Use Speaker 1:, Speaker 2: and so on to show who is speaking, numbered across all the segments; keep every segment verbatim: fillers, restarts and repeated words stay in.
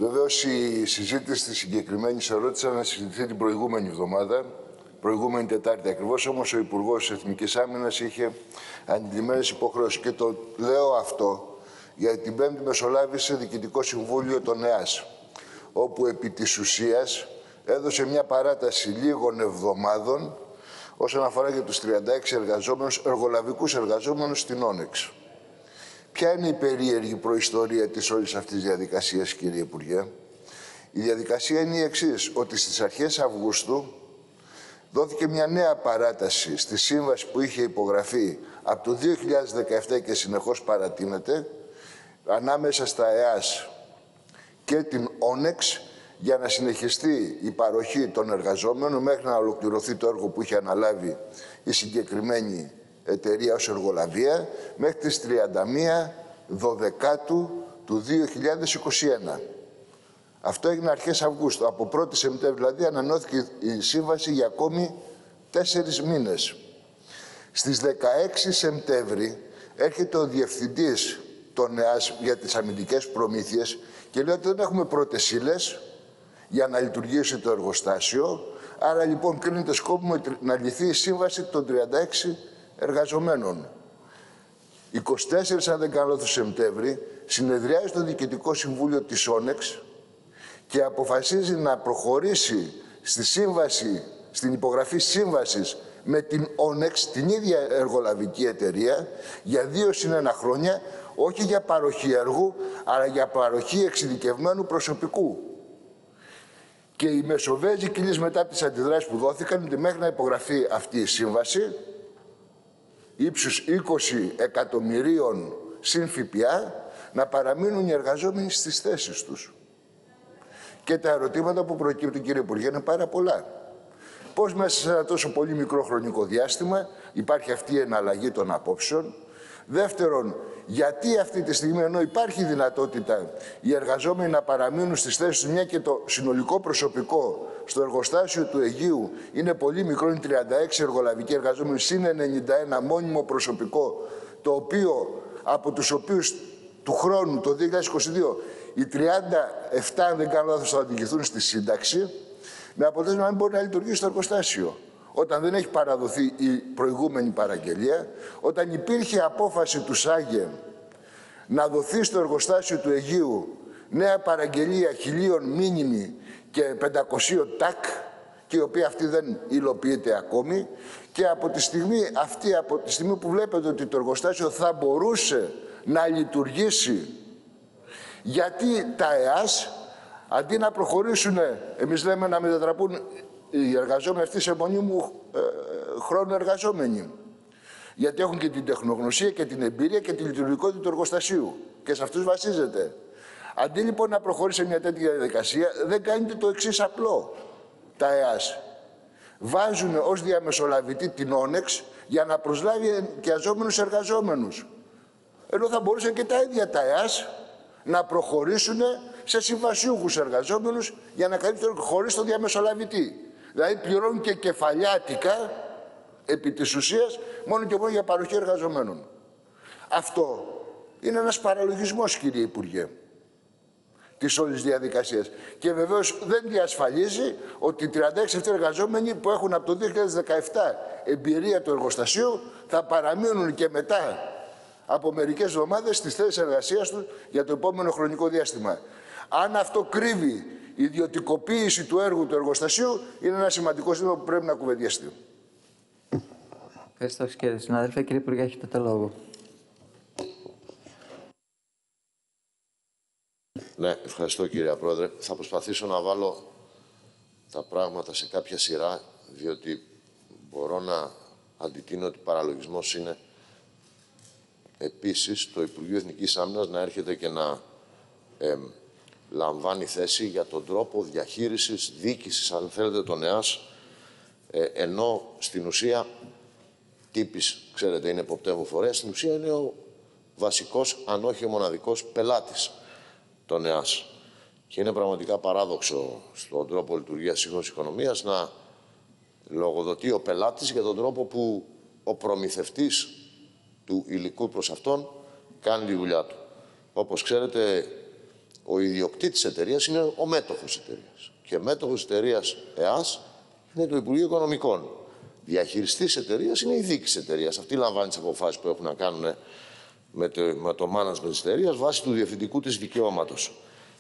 Speaker 1: Βεβαίως η συζήτηση της συγκεκριμένης ερώτησης ανασυζητηθεί την προηγούμενη εβδομάδα, προηγούμενη Τετάρτη ακριβώς, όμως ο Υπουργός Εθνικής Άμυνας είχε αντιλημμένες υποχρεώσεις. Και το λέω αυτό γιατί την Πέμπτη μεσολάβησε Διοικητικό Συμβούλιο των ΕΑΣ, όπου επί της ουσίας έδωσε μια παράταση λίγων εβδομάδων όσον αφορά για τους τριάντα έξι εργαζόμενους, εργολαβικούς εργαζόμενους στην Όνεξ. Ποια είναι η περίεργη προϊστορία της όλης αυτής της διαδικασίας, κύριε Υπουργέ? Η διαδικασία είναι η εξής, ότι στις αρχές Αυγούστου δόθηκε μια νέα παράταση στη σύμβαση που είχε υπογραφεί από το δύο χιλιάδες δεκαεπτά και συνεχώς παρατείνεται ανάμεσα στα ΕΑΣ και την Όνεξ για να συνεχιστεί η παροχή των εργαζόμενων μέχρι να ολοκληρωθεί το έργο που είχε αναλάβει η συγκεκριμένη εταιρεία ως εργολαβία μέχρι τις τριάντα μία Δωδεκάτου του δύο χιλιάδες είκοσι ένα. Αυτό έγινε αρχές Αυγούστου. Από πρώτη Σεπτεμβρίου δηλαδή ανανεώθηκε η σύμβαση για ακόμη τέσσερις μήνες. Στις δεκαέξι Σεπτεμβρίου έρχεται ο Διευθυντής των ΕΑΣ για τις αμυντικές προμήθειες και λέει ότι δεν έχουμε πρώτες ύλες για να λειτουργήσει το εργοστάσιο. Άρα λοιπόν κρίνεται σκόπιμο να λυθεί η σύμβαση των τριάντα έξι εργαζομένων. είκοσι τέσσερις, αν δεν κάνω λάθος, Σεπτέμβρη, συνεδριάζει το Διοικητικό Συμβούλιο της Όνεξ και αποφασίζει να προχωρήσει στη σύμβαση, στην υπογραφή σύμβασης με την Όνεξ, την ίδια εργολαβική εταιρεία, για δύο συν ένα χρόνια, όχι για παροχή έργου, αλλά για παροχή εξειδικευμένου προσωπικού. Και οι Μεσοβέζοι κοιλείς μετά από τις αντιδράσεις που δόθηκαν, ότι μέχρι να υπογραφεί αυτή η σύμβαση, ύψους είκοσι εκατομμυρίων συν ΦΠΑ, να παραμείνουν οι εργαζόμενοι στις θέσεις τους. Και τα ερωτήματα που προκύπτουν, κύριε Υπουργέ, είναι πάρα πολλά. Πώς μέσα σε ένα τόσο πολύ μικρό χρονικό διάστημα υπάρχει αυτή η εναλλαγή των απόψεων? Δεύτερον, γιατί αυτή τη στιγμή, ενώ υπάρχει δυνατότητα οι εργαζόμενοι να παραμείνουν στις θέσεις τους, μια και το συνολικό προσωπικό στο εργοστάσιο του Αιγείου είναι πολύ μικρό, είναι τριάντα έξι εργολαβικοί εργαζόμενοι, συν ενενήντα ένα μόνιμο προσωπικό, το οποίο, από τους οποίους του χρόνου, το δύο χιλιάδες είκοσι δύο, οι τριάντα επτά, αν δεν κάνω λάθος, θα οδηγηθούν στη σύνταξη, με αποτέλεσμα να μην μπορεί να λειτουργήσει το εργοστάσιο. Όταν δεν έχει παραδοθεί η προηγούμενη παραγγελία, όταν υπήρχε απόφαση του ΣΑΓΕ να δοθεί στο εργοστάσιο του Αιγείου νέα παραγγελία χιλίων μήνυμη και πεντακόσια τάκ, και η οποία αυτή δεν υλοποιείται ακόμη, και από τη στιγμή αυτή, από τη στιγμή που βλέπετε ότι το εργοστάσιο θα μπορούσε να λειτουργήσει, γιατί τα ΕΑΣ, αντί να προχωρήσουν, εμείς λέμε να μετατραπούν οι εργαζόμενοι αυτοί σε μονίμου ε, χρόνο εργαζόμενοι. Γιατί έχουν και την τεχνογνωσία και την εμπειρία και τη λειτουργικότητα του εργοστασίου. Και σε αυτούς βασίζεται. Αντί λοιπόν να προχωρήσει μια τέτοια διαδικασία, δεν κάνετε το εξής απλό. Τα ΕΑΣ βάζουν ως διαμεσολαβητή την Όνεξ για να προσλάβει ενοικιαζόμενους εργαζόμενους. Ενώ θα μπορούσαν και τα ίδια τα ΕΑΣ να προχωρήσουν σε συμβασιούχους εργαζόμενους για να καλύπτουν χωρίς το διαμεσολαβητή. Δηλαδή πληρώνουν και κεφαλιάτικα επί της ουσίας μόνο και μόνο για παροχή εργαζομένων. Αυτό είναι ένας παραλογισμός, κύριε Υπουργέ, της όλης διαδικασίας. Και βεβαίως δεν διασφαλίζει ότι οι τριάντα έξι αυτοί εργαζόμενοι που έχουν από το δύο χιλιάδες δεκαεπτά εμπειρία του εργοστασίου θα παραμείνουν και μετά από μερικές εβδομάδες στις θέσεις εργασίας τους για το επόμενο χρονικό διάστημα. Αν αυτό κρύβει η ιδιωτικοποίηση του έργου του εργοστασίου, είναι ένα σημαντικό ζήτημα που πρέπει να κουβεντιαστεί.
Speaker 2: Ευχαριστώ, κύριε συνάδελφε. Κύριε Υπουργέ, έχετε το λόγο.
Speaker 3: Ναι, ευχαριστώ, κύριε Πρόεδρε. Θα προσπαθήσω να βάλω τα πράγματα σε κάποια σειρά, διότι μπορώ να αντιτείνω ότι παραλογισμός είναι επίσης το Υπουργείο Εθνικής Άμυνας να έρχεται και να ε, λαμβάνει θέση για τον τρόπο διαχείρισης, διοίκησης, αν θέλετε, των ΕΑΣ, ε, ενώ στην ουσία τύπης, ξέρετε, είναι εποπτεύων φορέας, στην ουσία είναι ο βασικός, αν όχι ο μοναδικός πελάτης των ΕΑΣ. Και είναι πραγματικά παράδοξο στον τρόπο λειτουργίας σύγχρονης οικονομίας να λογοδοτεί ο πελάτης για τον τρόπο που ο προμηθευτής του υλικού προς αυτόν κάνει τη δουλειά του. Όπως ξέρετε, ο ιδιοκτήτης εταιρείας είναι ο μέτοχος εταιρείας. Και μέτοχος εταιρείας ΕΑΣ είναι το Υπουργείο Οικονομικών. Διαχειριστής εταιρείας είναι η διοίκηση εταιρείας. Αυτή λαμβάνει τις αποφάσεις που έχουν να κάνουν με το, με το management της εταιρείας βάσει του διευθυντικού της δικαιώματος.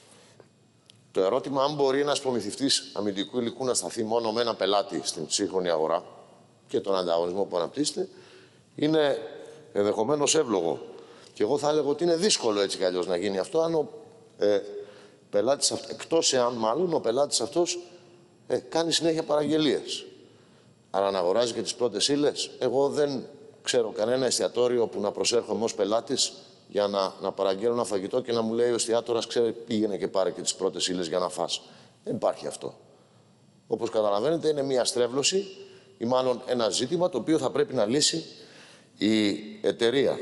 Speaker 3: Το ερώτημα αν μπορεί ένας προμηθευτής αμυντικού υλικού να σταθεί μόνο με ένα πελάτη στην σύγχρονη αγορά και τον ανταγωνισμό που αναπτύσσεται είναι ενδεχομένως εύλογο. Και εγώ θα έλεγα ότι είναι δύσκολο έτσι κι αλλιώς να γίνει αυτό, αν ο ε, πελάτης αυτός, εκτός εάν μάλλον ο πελάτης αυτός ε, κάνει συνέχεια παραγγελίες. Αλλά να αγοράζει και τις πρώτες ύλες. Εγώ δεν ξέρω κανένα εστιατόριο που να προσέρχομαι ως πελάτης για να, να παραγγέλνω ένα φαγητό και να μου λέει ο εστιατόρας, ξέρει, πήγαινε και πάρε και τις πρώτες ύλες για να φας. Δεν υπάρχει αυτό. Όπως καταλαβαίνετε, είναι μια στρέβλωση ή μάλλον ένα ζήτημα το οποίο θα πρέπει να λύσει η εταιρεία.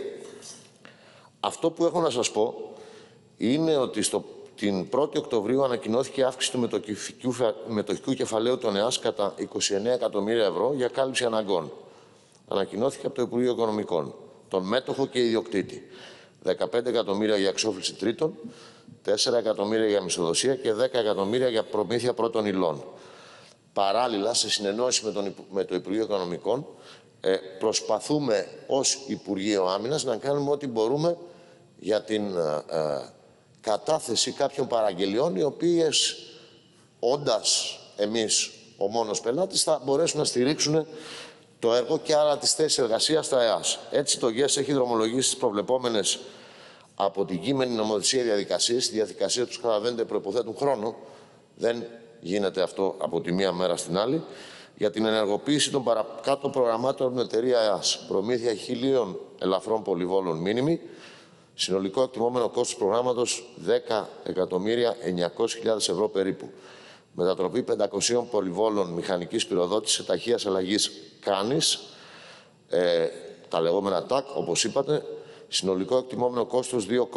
Speaker 3: Αυτό που έχω να σας πω είναι ότι στο, την πρώτη Οκτωβρίου ανακοινώθηκε αύξηση του μετοχικού, μετοχικού κεφαλαίου των ΕΑΣ κατά είκοσι εννέα εκατομμύρια ευρώ για κάλυψη αναγκών. Ανακοινώθηκε από το Υπουργείο Οικονομικών, τον μέτοχο και ιδιοκτήτη. δεκαπέντε εκατομμύρια για εξόφληση τρίτων, τέσσερα εκατομμύρια για μισθοδοσία και δέκα εκατομμύρια για προμήθεια πρώτων υλών. Παράλληλα, σε συνεννόηση με, τον, με το Υπουργείο Οικονομικών, ε, προσπαθούμε ως Υπουργείο Άμυνας να κάνουμε ό,τι μπορούμε για την ε, ε, κατάθεση κάποιων παραγγελιών, οι οποίες, όντας εμείς ο μόνος πελάτης, θα μπορέσουν να στηρίξουν το έργο και άρα τις θέσεις εργασίας στα ΕΑΣ. Έτσι, το ΓΕΣ έχει δρομολογήσει τις προβλεπόμενες από την κείμενη νομοθεσία διαδικασίες. Η διαδικασία τους, καταλαβαίνετε, προϋποθέτουν χρόνο. Δεν γίνεται αυτό από τη μία μέρα στην άλλη. Για την ενεργοποίηση των παρακάτω προγραμμάτων με εταιρεία ΕΑΣ. Προμήθεια χίλιων ελαφρών πολυβόλων μήνυμη. Συνολικό εκτιμόμενο κόστος προγράμματος δέκα εκατομμύρια εννιακόσιες χιλιάδες ευρώ περίπου. Μετατροπή πεντακοσίων πολυβόλων μηχανικής πυροδότησης σε ταχείας αλλαγής κάνης, ε, τα λεγόμενα τάκ, όπως είπατε, συνολικό εκτιμόμενο κόστος δύο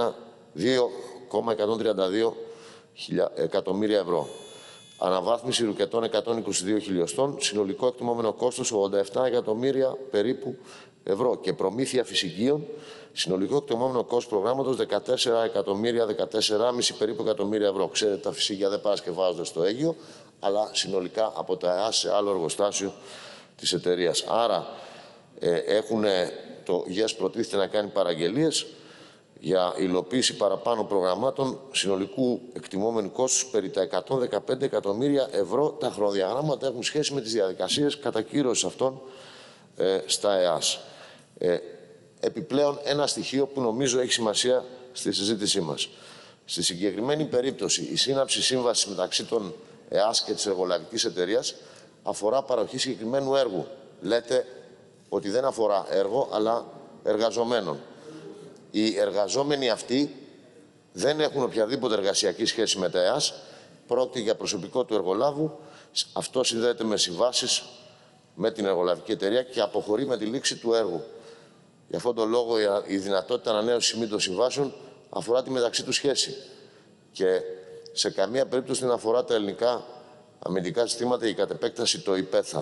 Speaker 3: κόμμα εκατόν τριάντα δύο εκατομμύρια ευρώ. Αναβάθμιση ρουκετών εκατόν είκοσι δύο χιλιοστών, συνολικό εκτιμόμενο κόστος ογδόντα επτά εκατομμύρια περίπου ευρώ. Και προμήθεια φυσικίων, συνολικό εκτιμόμενο κόστος προγράμματος δεκατέσσερα εκατομμύρια, δεκατέσσερα κόμμα πέντε περίπου εκατομμύρια ευρώ. Ξέρετε, τα φυσικία δεν παρασκευάζονται στο Αίγυο, αλλά συνολικά από τα ΕΑΣ σε άλλο εργοστάσιο της εταιρείας. Άρα, ε, έχουν, το ΓΕΣ προτίθεται να κάνει παραγγελίες για υλοποίηση παραπάνω προγραμμάτων συνολικού εκτιμόμενου κόστους περί τα εκατόν δεκαπέντε εκατομμύρια ευρώ. Τα χρονοδιαγράμματα έχουν σχέση με τις διαδικασίες κατακύρωσης αυτών ε, στα ΕΑΣ. Ε, επιπλέον, ένα στοιχείο που νομίζω έχει σημασία στη συζήτησή μας. Στη συγκεκριμένη περίπτωση, η σύναψη σύμβασης μεταξύ των ΕΑΣ και της εργολαβικής εταιρείας αφορά παροχή συγκεκριμένου έργου. Λέτε ότι δεν αφορά έργο, αλλά εργαζομένων. Οι εργαζόμενοι αυτοί δεν έχουν οποιαδήποτε εργασιακή σχέση με τα ΕΑΣ. Πρόκειται για προσωπικό του εργολάβου. Αυτό συνδέεται με συμβάσεις με την εργολαβική εταιρεία και αποχωρεί με τη λήξη του έργου. Γι' αυτόν τον λόγο η δυνατότητα ανανέωσης μη συμβάσεων αφορά τη μεταξύ του σχέση. Και σε καμία περίπτωση δεν αφορά τα ελληνικά αμυντικά συστήματα ή κατ' επέκταση το ΙΠΕΘΑ.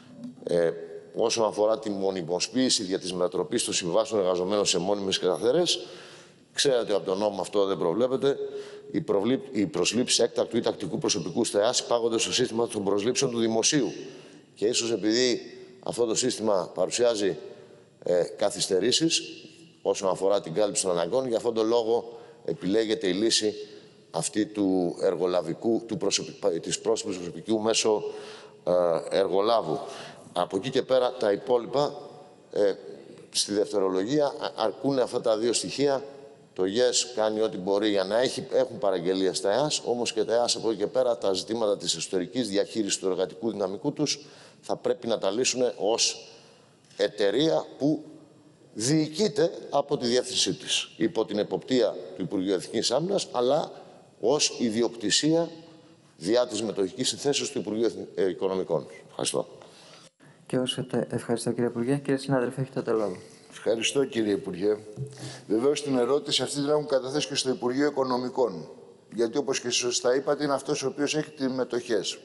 Speaker 3: Ε, όσον αφορά τη μονιμοποίηση για τη μετατροπή των συμβάσεων εργαζομένων σε μόνιμες και σταθερές, ξέρετε ότι από τον νόμο αυτό δεν προβλέπεται. Οι, προβλή... οι προσλήψεις έκτακτου ή τακτικού προσωπικού στα ΕΑΣ υπάγονται στο σύστημα των προσλήψεων του δημοσίου. Και ίσως επειδή αυτό το σύστημα παρουσιάζει ε, καθυστερήσεις όσον αφορά την κάλυψη των αναγκών, για αυτόν τον λόγο επιλέγεται η λύση αυτή του εργολαβικού, του προσωπικ... της πρόσωπης προσωπικού μέσω ε, εργολάβου. Από εκεί και πέρα τα υπόλοιπα ε, στη δευτερολογία αρκούν αυτά τα δύο στοιχεία. Το ΓΕΣ κάνει ό,τι μπορεί για να έχει, έχουν παραγγελία στα ΕΑΣ, όμως και τα ΕΑΣ από εκεί και πέρα τα ζητήματα της εσωτερικής διαχείρισης του εργατικού δυναμικού τους θα πρέπει να τα λύσουν ως εταιρεία που διοικείται από τη διεύθυνσή της, υπό την εποπτεία του Υπουργείου Εθνικής Άμυνας, αλλά ως ιδιοκτησία διά της μετοχικής συνθέσεως του Υπουργείου Οικονομικών. Ευχαριστώ.
Speaker 2: Και όσο ευχαριστώ, κύριε Υπουργέ. Κύριε συνάδελφε, έχετε το λόγο.
Speaker 1: Ευχαριστώ, κύριε Υπουργέ. Βεβαίως την ερώτηση αυτή την έχουν καταθέσει και στο Υπουργείο Οικονομικών. Γιατί, όπως και σωστά είπατε, είναι αυτός ο οποίος έχει τις μετοχές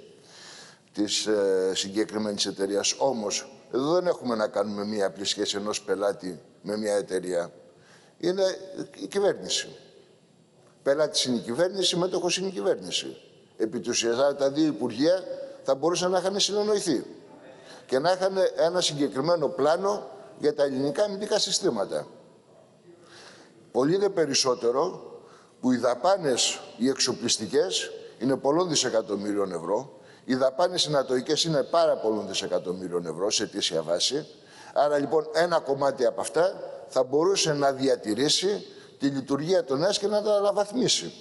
Speaker 1: της ε, συγκεκριμένης εταιρείας. Όμως, εδώ δεν έχουμε να κάνουμε μία απλή σχέση ενός πελάτη με μία εταιρεία. Είναι η κυβέρνηση. Πελάτης είναι η κυβέρνηση, μέτοχος είναι η κυβέρνηση. Επί της ουσίας, τα δύο υπουργεία θα μπορούσαν να είχαν συνεννοηθεί και να είχαν ένα συγκεκριμένο πλάνο για τα ελληνικά αμυντικά συστήματα. Πολύ δε περισσότερο που οι δαπάνες οι εξοπλιστικές είναι πολλών δισεκατομμύριων ευρώ, οι δαπάνες οι νατοικές είναι πάρα πολλών δισεκατομμύριων ευρώ σε αιτήσια βάση. Άρα λοιπόν ένα κομμάτι από αυτά θα μπορούσε να διατηρήσει τη λειτουργία των ΕΑΣ και να τα αναβαθμίσει.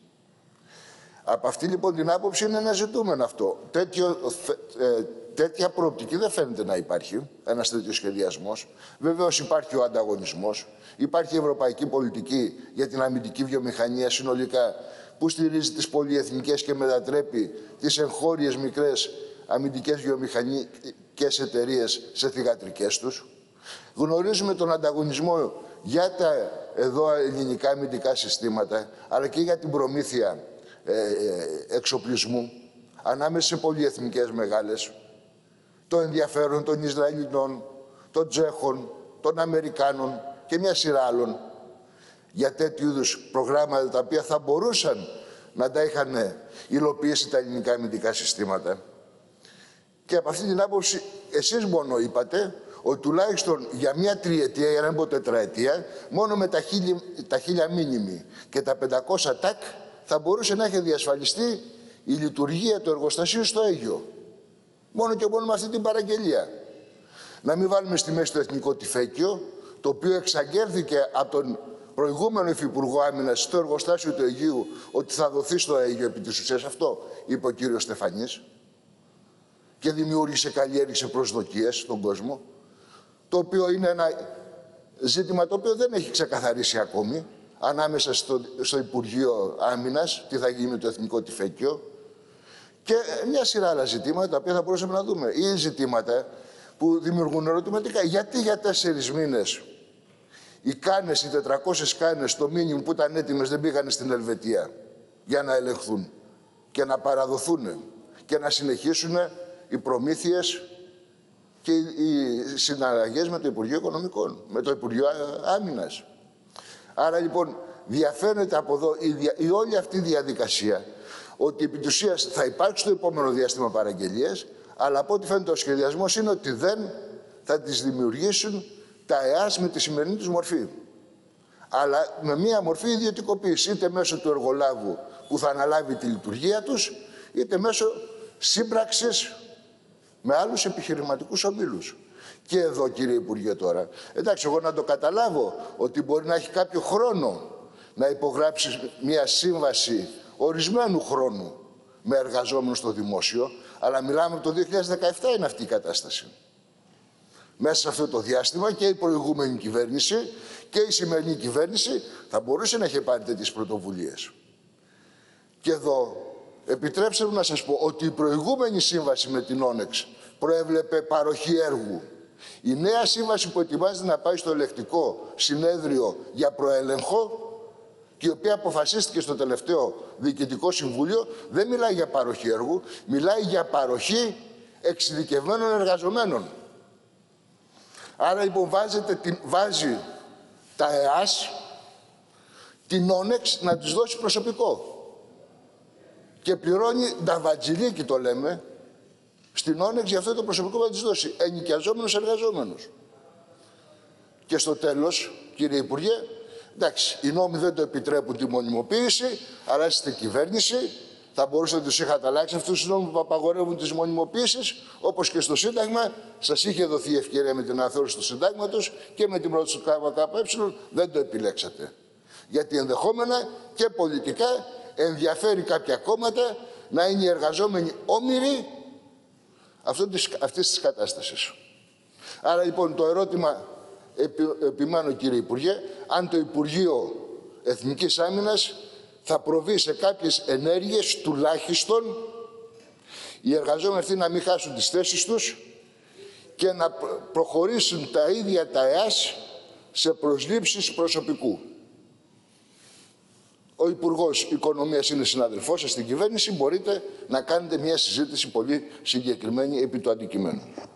Speaker 1: Από αυτή λοιπόν την άποψη είναι ένα ζητούμενο αυτό. Τέτοιο, ε, τέτοια προοπτική δεν φαίνεται να υπάρχει, ένας τέτοιος σχεδιασμός. Βεβαίως υπάρχει ο ανταγωνισμός, υπάρχει η ευρωπαϊκή πολιτική για την αμυντική βιομηχανία συνολικά, που στηρίζει τις πολυεθνικές και μετατρέπει τις εγχώριες μικρές αμυντικές βιομηχανικές εταιρείες σε θυγατρικές τους. Γνωρίζουμε τον ανταγωνισμό για τα εδώ ελληνικά αμυντικά συστήματα, αλλά και για την προμήθεια ε, ε, εξοπλισμού ανάμεσα σε πολυεθνικές μεγάλες, το ενδιαφέρον των Ισραηλινών, των Τσέχων, των Αμερικάνων και μια σειρά άλλων για τέτοιου είδους προγράμματα τα οποία θα μπορούσαν να τα είχαν υλοποιήσει τα ελληνικά αμυντικά συστήματα. Και από αυτή την άποψη εσείς μόνο είπατε ότι τουλάχιστον για μια τριετία, για να μην πω τετραετία, μόνο με τα, χίλι, τα χίλια μήνυμοι και τα πεντακόσια τάκ θα μπορούσε να έχει διασφαλιστεί η λειτουργία του εργοστασίου στο Αίγυο. Μόνο και μόνο με αυτή την παραγγελία. Να μην βάλουμε στη μέση το εθνικό τυφέκιο, το οποίο εξαγγέλθηκε από τον προηγούμενο υφυπουργό άμυνας στο εργοστάσιο του Αιγείου ότι θα δοθεί στο Αίγυο επί της ουσίας. Αυτό είπε ο κύριος Στεφανής και δημιούργησε, καλλιέργησε προσδοκίες στον κόσμο, το οποίο είναι ένα ζήτημα το οποίο δεν έχει ξεκαθαρίσει ακόμη ανάμεσα στο, στο Υπουργείο Άμυνας, τι θα γίνει με το εθνικό τυφέκιο, και μια σειρά άλλα ζητήματα τα οποία θα μπορούσαμε να δούμε. Ή ζητήματα που δημιουργούν ερωτηματικά. Γιατί για τέσσερις μήνες οι κάνες, οι τετρακόσιες κάνες, το μήνυμο που ήταν έτοιμες δεν πήγαν στην Ελβετία για να ελεγχθούν και να παραδοθούν και να συνεχίσουν οι προμήθειες και οι συναλλαγές με το Υπουργείο Οικονομικών, με το Υπουργείο Άμυνας. Άρα λοιπόν διαφαίνεται από εδώ η, δια... η όλη αυτή η διαδικασία ότι επί της ουσίας θα υπάρξει το επόμενο διάστημα παραγγελίες, αλλά από ό,τι φαίνεται ο σχεδιασμός είναι ότι δεν θα τις δημιουργήσουν τα ΕΑΣ με τη σημερινή τους μορφή. Αλλά με μία μορφή ιδιωτικοποίηση, είτε μέσω του εργολάβου που θα αναλάβει τη λειτουργία τους, είτε μέσω σύμπραξης με άλλους επιχειρηματικούς ομίλους. Και εδώ, κύριε Υπουργέ, τώρα, εντάξει, εγώ να το καταλάβω ότι μπορεί να έχει κάποιο χρόνο να υπογράψει μία σύμβαση ορισμένου χρόνου με εργαζόμενους στο δημόσιο, αλλά μιλάμε από το δύο χιλιάδες δεκαεπτά είναι αυτή η κατάσταση. Μέσα σε αυτό το διάστημα και η προηγούμενη κυβέρνηση και η σημερινή κυβέρνηση θα μπορούσε να έχει πάρει τέτοιες πρωτοβουλίες. Και εδώ επιτρέψτε μου να σας πω ότι η προηγούμενη σύμβαση με την Όνεξ προέβλεπε παροχή έργου. Η νέα σύμβαση που ετοιμάζεται να πάει στο ελεκτικό συνέδριο για προέλεγχο και η οποία αποφασίστηκε στο τελευταίο Διοικητικό Συμβούλιο, δεν μιλάει για παροχή έργου, μιλάει για παροχή εξειδικευμένων εργαζομένων. Άρα λοιπόν βάζετε την, βάζει τα ΕΑΣ την Όνεξ να τους δώσει προσωπικό. Και πληρώνει νταβατζιλίκι, το λέμε, στην Όνεξ για αυτό το προσωπικό που θα της δώσει. Ενοικιαζόμενους εργαζόμενους. Και στο τέλος, κύριε Υπουργέ, εντάξει, οι νόμοι δεν το επιτρέπουν τη μονιμοποίηση, αλλά είστε κυβέρνηση, θα μπορούσατε να τους είχατε αλλάξει αυτούς τους νόμους που απαγορεύουν τις μονιμοποίησεις, όπως και στο Σύνταγμα σας είχε δοθεί η ευκαιρία με την αναθεώρηση του Συντάγματος και με την πρόταση του ΚΚΕ, δεν το επιλέξατε. Γιατί ενδεχόμενα και πολιτικά ενδιαφέρει κάποια κόμματα να είναι οι εργαζόμενοι όμοιροι αυτής της κατάστασης. Άρα λοιπόν το ερώτημα επι, επιμένω, κύριε Υπουργέ, αν το Υπουργείο Εθνικής Άμυνας θα προβεί σε κάποιες ενέργειες τουλάχιστον οι εργαζόμενοι αυτοί να μην χάσουν τις θέσεις τους και να προχωρήσουν τα ίδια τα ΕΑΣ σε προσλήψεις προσωπικού. Ο Υπουργός Οικονομίας είναι συναδελφός σας στην κυβέρνηση, μπορείτε να κάνετε μια συζήτηση πολύ συγκεκριμένη επί του αντικειμένου.